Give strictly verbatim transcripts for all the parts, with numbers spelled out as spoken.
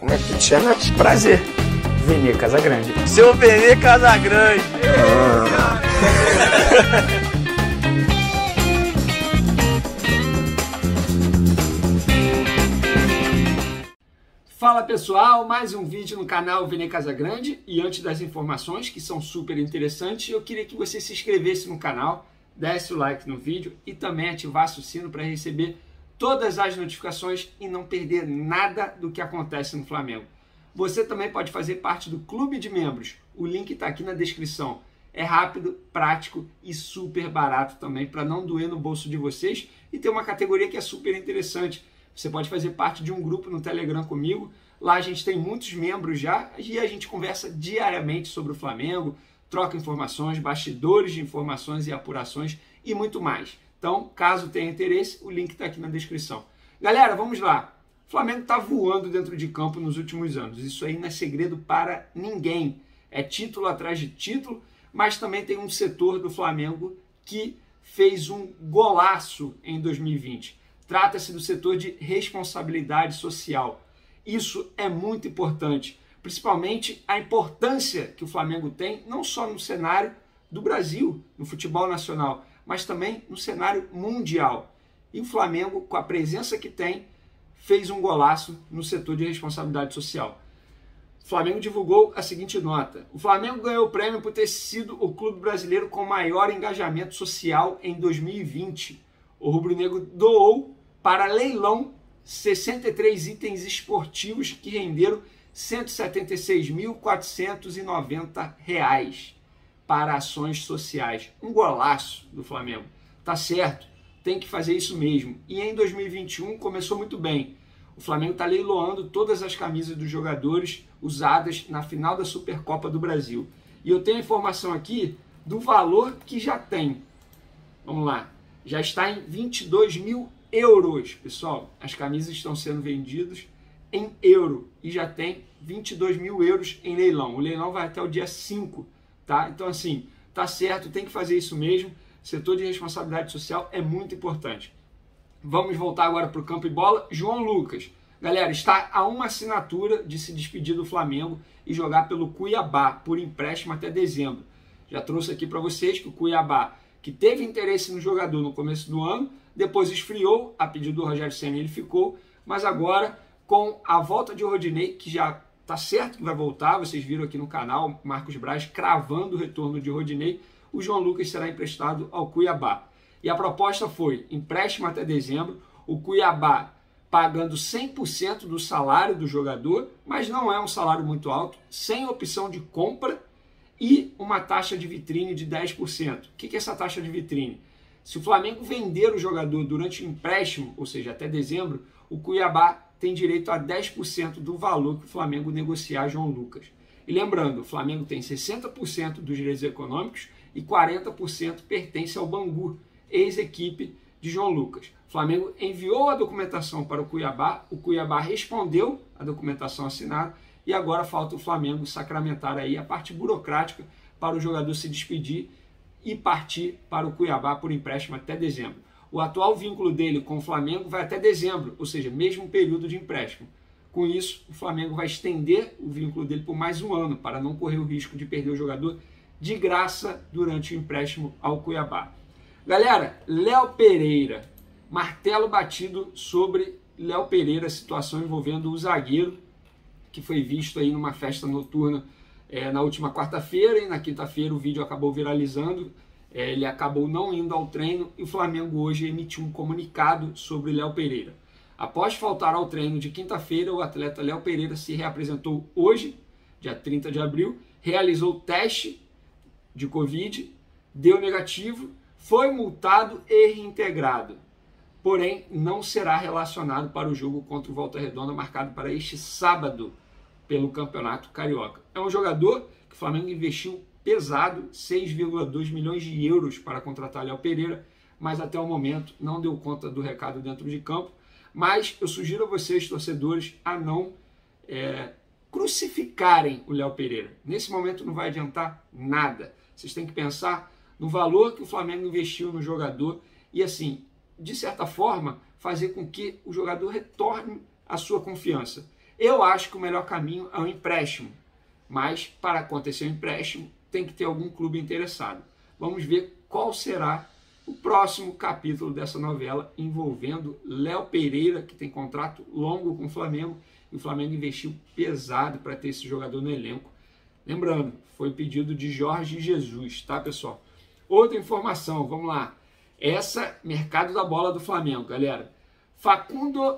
Como é que tu te chama? Prazer. Vene Casagrande. Seu Vene Casagrande. Ah. Fala pessoal, mais um vídeo no canal Vene Casagrande. E antes das informações, que são super interessantes, eu queria que você se inscrevesse no canal, desse o like no vídeo e também ativasse o sino para receber todas as notificações e não perder nada do que acontece no Flamengo. Você também pode fazer parte do clube de membros, o link está aqui na descrição. É rápido, prático e super barato também, para não doer no bolso de vocês, e ter uma categoria que é super interessante. Você pode fazer parte de um grupo no Telegram comigo, lá a gente tem muitos membros já, e a gente conversa diariamente sobre o Flamengo, troca informações, bastidores de informações e apurações e muito mais. Então, caso tenha interesse, o link está aqui na descrição. Galera, vamos lá. O Flamengo está voando dentro de campo nos últimos anos. Isso aí não é segredo para ninguém. É título atrás de título, mas também tem um setor do Flamengo que fez um golaço em dois mil e vinte. Trata-se do setor de responsabilidade social. Isso é muito importante, principalmente a importância que o Flamengo tem, não só no cenário do Brasil, no futebol nacional, mas também no cenário mundial. E o Flamengo, com a presença que tem, fez um golaço no setor de responsabilidade social. O Flamengo divulgou a seguinte nota: o Flamengo ganhou o prêmio por ter sido o clube brasileiro com maior engajamento social em dois mil e vinte. O rubro-negro doou para leilão sessenta e três itens esportivos que renderam cento e setenta e seis mil quatrocentos e noventa reais para ações sociais. Um golaço do Flamengo. Tá certo, tem que fazer isso mesmo. E em dois mil e vinte e um começou muito bem. O Flamengo está leiloando todas as camisas dos jogadores usadas na final da Supercopa do Brasil. E eu tenho a informação aqui do valor que já tem. Vamos lá. Já está em vinte e dois mil euros, pessoal. As camisas estão sendo vendidas em euro e já tem vinte e dois mil euros em leilão. O leilão vai até o dia cinco, tá? Então, assim, tá certo, tem que fazer isso mesmo. Setor de responsabilidade social é muito importante. Vamos voltar agora para o campo e bola. João Lucas, galera, está a uma assinatura de se despedir do Flamengo e jogar pelo Cuiabá por empréstimo até dezembro. Já trouxe aqui para vocês que o Cuiabá, que teve interesse no jogador no começo do ano, depois esfriou, a pedido do Rogério Ceni ele ficou, mas agora com a volta de Rodinei, que já está certo que vai voltar, vocês viram aqui no canal, Marcos Braz cravando o retorno de Rodinei, o João Lucas será emprestado ao Cuiabá. E a proposta foi empréstimo até dezembro, o Cuiabá pagando cem por cento do salário do jogador, mas não é um salário muito alto, sem opção de compra, e uma taxa de vitrine de dez por cento. O que é essa taxa de vitrine? Se o Flamengo vender o jogador durante o empréstimo, ou seja, até dezembro, o Cuiabá tem direito a dez por cento do valor que o Flamengo negociar João Lucas. E lembrando, o Flamengo tem sessenta por cento dos direitos econômicos e quarenta por cento pertence ao Bangu, ex-equipe de João Lucas. O Flamengo enviou a documentação para o Cuiabá, o Cuiabá respondeu a documentação assinada, e agora falta o Flamengo sacramentar aí a parte burocrática para o jogador se despedir e partir para o Cuiabá por empréstimo até dezembro. O atual vínculo dele com o Flamengo vai até dezembro, ou seja, mesmo período de empréstimo. Com isso, o Flamengo vai estender o vínculo dele por mais um ano, para não correr o risco de perder o jogador de graça durante o empréstimo ao Cuiabá. Galera, Léo Pereira, martelo batido sobre Léo Pereira, situação envolvendo o zagueiro, que foi visto aí numa festa noturna é, na última quarta-feira, e na quinta-feira o vídeo acabou viralizando, é, ele acabou não indo ao treino, e o Flamengo hoje emitiu um comunicado sobre Léo Pereira. Após faltar ao treino de quinta-feira, o atleta Léo Pereira se reapresentou hoje, dia trinta de abril, realizou teste de Covid, deu negativo, foi multado e reintegrado. Porém, não será relacionado para o jogo contra o Volta Redonda, marcado para este sábado, pelo Campeonato Carioca. É um jogador que o Flamengo investiu pesado, seis vírgula dois milhões de euros para contratar Léo Pereira, mas até o momento não deu conta do recado dentro de campo. Mas eu sugiro a vocês, torcedores, a não é, crucificarem o Léo Pereira. Nesse momento não vai adiantar nada. Vocês têm que pensar no valor que o Flamengo investiu no jogador e, assim, de certa forma, fazer com que o jogador retorne a sua confiança. Eu acho que o melhor caminho é o empréstimo, mas para acontecer o empréstimo tem que ter algum clube interessado. Vamos ver qual será o próximo capítulo dessa novela envolvendo Léo Pereira, que tem contrato longo com o Flamengo, e o Flamengo investiu pesado para ter esse jogador no elenco. Lembrando, foi pedido de Jorge Jesus, tá, pessoal? Outra informação, vamos lá. Essa, mercado da bola do Flamengo, galera. Facundo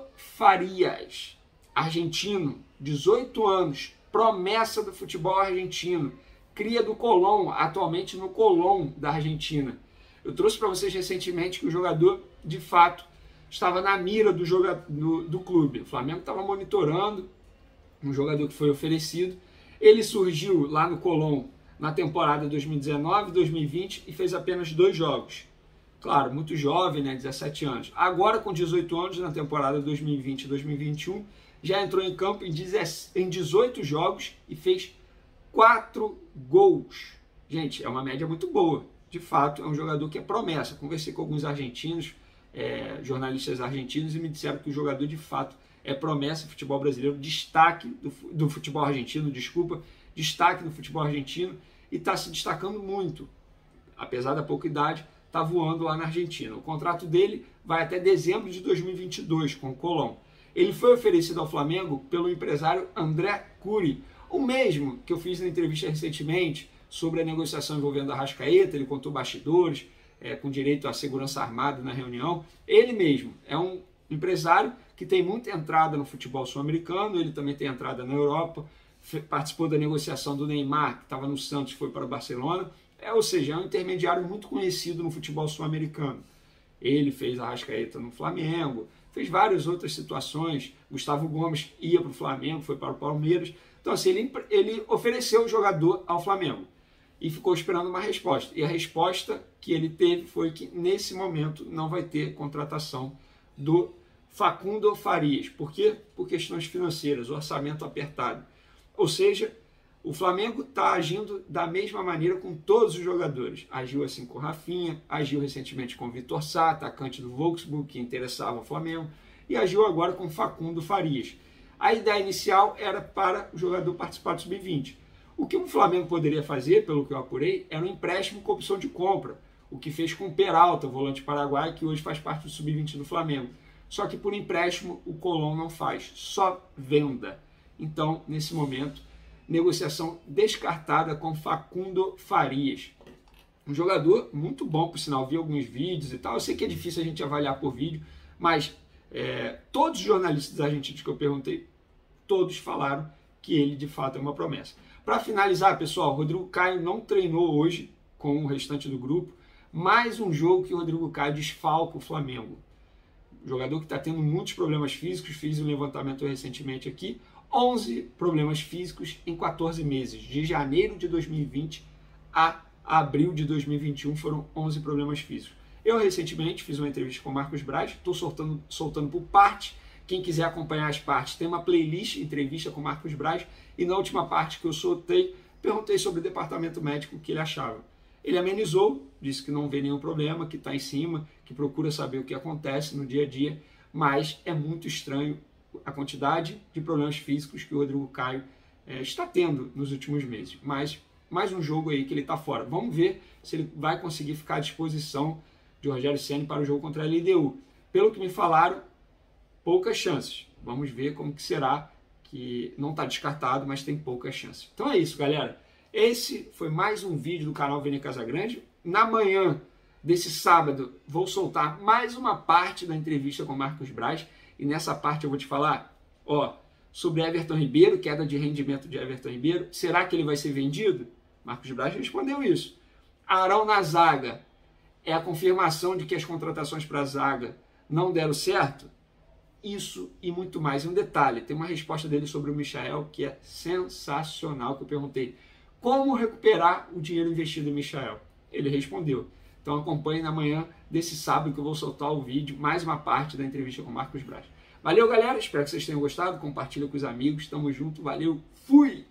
Farias, argentino, dezoito anos, promessa do futebol argentino, cria do Colón, atualmente no Colón da Argentina. Eu trouxe para vocês recentemente que o jogador, de fato, estava na mira do, joga, do, do clube. O Flamengo estava monitorando um jogador que foi oferecido. Ele surgiu lá no Colón na temporada dois mil e dezenove, dois mil e vinte e fez apenas dois jogos. Claro, muito jovem, né, dezessete anos. Agora, com dezoito anos, na temporada dois mil e vinte e dois mil e vinte e um, já entrou em campo em dezoito jogos e fez quatro gols. Gente, é uma média muito boa. De fato, é um jogador que é promessa. Conversei com alguns argentinos, é, jornalistas argentinos, e me disseram que o jogador, de fato, é promessa do futebol brasileiro, destaque do, do futebol argentino, desculpa, destaque do futebol argentino, e está se destacando muito. Apesar da pouca idade, está voando lá na Argentina. O contrato dele vai até dezembro de dois mil e vinte e dois com o Colón. Ele foi oferecido ao Flamengo pelo empresário André Curi, o mesmo que eu fiz na entrevista recentemente sobre a negociação envolvendo a Arrascaeta. Ele contou bastidores, é, com direito à segurança armada na reunião. Ele mesmo é um empresário que tem muita entrada no futebol sul-americano, ele também tem entrada na Europa, participou da negociação do Neymar, que estava no Santos e foi para o Barcelona, é, ou seja, é um intermediário muito conhecido no futebol sul-americano. Ele fez a Arrascaeta no Flamengo, fez várias outras situações. Gustavo Gomes ia para o Flamengo, foi para o Palmeiras. Então, assim, ele, ele ofereceu o jogador ao Flamengo e ficou esperando uma resposta. E a resposta que ele teve foi que, nesse momento, não vai ter contratação do Facundo Farias. Por quê? Por questões financeiras, orçamento apertado. Ou seja, o Flamengo está agindo da mesma maneira com todos os jogadores. Agiu assim com o Rafinha, agiu recentemente com o Vitor Sá, atacante do Wolfsburg, que interessava o Flamengo, e agiu agora com Facundo Farias. A ideia inicial era para o jogador participar do sub vinte. O que o Flamengo poderia fazer, pelo que eu apurei, era um empréstimo com opção de compra, o que fez com o Peralta, o volante paraguaio, que hoje faz parte do sub vinte do Flamengo. Só que por empréstimo o Colón não faz, só venda. Então, nesse momento, negociação descartada com Facundo Farias. Um jogador muito bom, por sinal, vi alguns vídeos e tal. Eu sei que é difícil a gente avaliar por vídeo, mas é, todos os jornalistas argentinos que eu perguntei, todos falaram que ele de fato é uma promessa. Para finalizar, pessoal, o Rodrigo Caio não treinou hoje com o restante do grupo. Mais um jogo que o Rodrigo Caio desfalca o Flamengo. Jogador que está tendo muitos problemas físicos, fiz um levantamento recentemente aqui. onze problemas físicos em quatorze meses. De janeiro de dois mil e vinte a abril de dois mil e vinte e um foram onze problemas físicos. Eu recentemente fiz uma entrevista com o Marcos Braz, estou soltando, soltando por parte. Quem quiser acompanhar as partes, tem uma playlist, entrevista com o Marcos Braz, e na última parte que eu soltei, perguntei sobre o departamento médico, o que ele achava. Ele amenizou, disse que não vê nenhum problema, que está em cima, que procura saber o que acontece no dia a dia, mas é muito estranho a quantidade de problemas físicos que o Rodrigo Caio é, está tendo nos últimos meses. Mas mais um jogo aí que ele está fora. Vamos ver se ele vai conseguir ficar à disposição de Rogério Ceni para o jogo contra a L D U. Pelo que me falaram, poucas chances. Vamos ver como que será, que não está descartado, mas tem poucas chances. Então é isso, galera. Esse foi mais um vídeo do canal Vene Casagrande. Na manhã desse sábado, vou soltar mais uma parte da entrevista com o Marcos Braz. E nessa parte eu vou te falar, ó, sobre Everton Ribeiro, queda de rendimento de Everton Ribeiro. Será que ele vai ser vendido? Marcos Braz respondeu isso. Arão na zaga. É a confirmação de que as contratações para a zaga não deram certo? Isso e muito mais. E um detalhe, tem uma resposta dele sobre o Michael que é sensacional, que eu perguntei. Como recuperar o dinheiro investido em Michael? Ele respondeu. Então acompanhe na manhã desse sábado que eu vou soltar o vídeo, mais uma parte da entrevista com o Marcos Braz. Valeu, galera. Espero que vocês tenham gostado. Compartilha com os amigos. Tamo junto. Valeu. Fui!